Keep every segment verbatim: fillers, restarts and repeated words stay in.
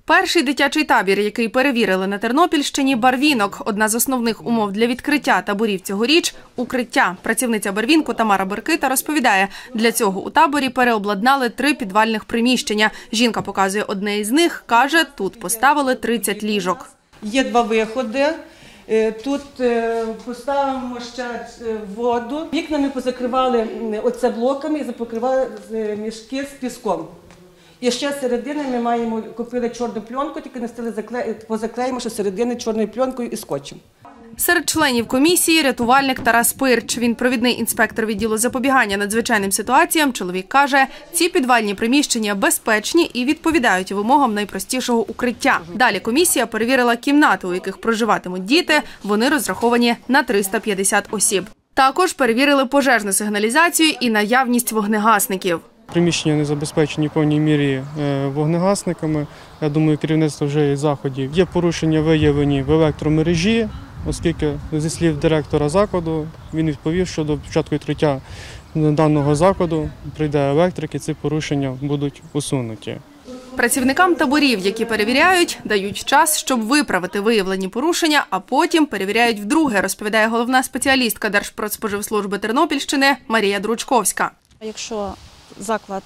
Перший дитячий табір, який перевірили на Тернопільщині – Барвінок. Одна з основних умов для відкриття таборів цьогоріч – укриття. Працівниця Барвінку Тамара Беркита розповідає, для цього у таборі переобладнали три підвальних приміщення. Жінка показує одне із них, каже, тут поставили тридцять ліжок. Є два виходи. Тут поставимо ще воду. Вікна ми позакривали оце блоками і запокривали мішки з піском. І ще середини ми маємо, купили чорну пленку, тільки не стали позаклеїмо, що середини чорною пленкою і скотчем. Серед членів комісії – рятувальник Тарас Пирч. Він провідний інспектор відділу запобігання надзвичайним ситуаціям. Чоловік каже, ці підвальні приміщення безпечні і відповідають вимогам найпростішого укриття. Далі комісія перевірила кімнати, у яких проживатимуть діти. Вони розраховані на триста п'ятдесят осіб. Також перевірили пожежну сигналізацію і наявність вогнегасників. Приміщення не забезпечені в повній мірі вогнегасниками. Я думаю, керівництво вже є заходів. Є порушення виявлені в електромережі, оскільки, зі слів директора закладу, він відповів, що до початку відкриття даного закладу прийде електрик і ці порушення будуть усунуті. Працівникам таборів, які перевіряють, дають час, щоб виправити виявлені порушення, а потім перевіряють вдруге, розповідає головна спеціалістка Держпродспоживслужби Тернопільщини Марія Дручковська. Якщо заклад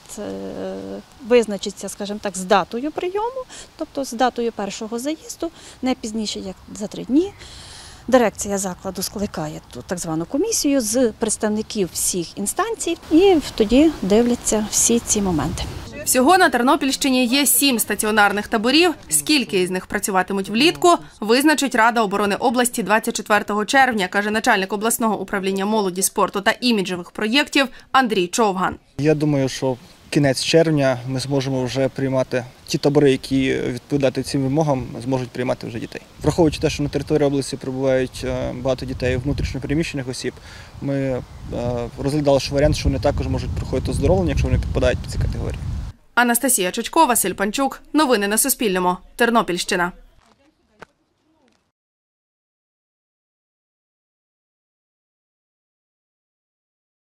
визначиться, скажімо так, з датою прийому, тобто з датою першого заїзду, не пізніше, як за три дні, дирекція закладу скликає ту так звану комісію з представників всіх інстанцій і тоді дивляться всі ці моменти. Всього на Тернопільщині є сім стаціонарних таборів. Скільки із них працюватимуть влітку, визначить Рада оборони області двадцять четвертого червня, каже начальник обласного управління молоді, спорту та іміджевих проєктів Андрій Човган. Я думаю, що кінець червня ми зможемо вже приймати ті табори, які відповідають цим вимогам, зможуть приймати вже дітей. Враховуючи те, що на території області перебувають багато дітей внутрішньо переміщених осіб, ми розглядали варіант, що вони також можуть проходити оздоровлення, якщо вони підпадають під ці категорії. Анастасія Чучко, Василь Панчук. Новини на Суспільному. Тернопільщина.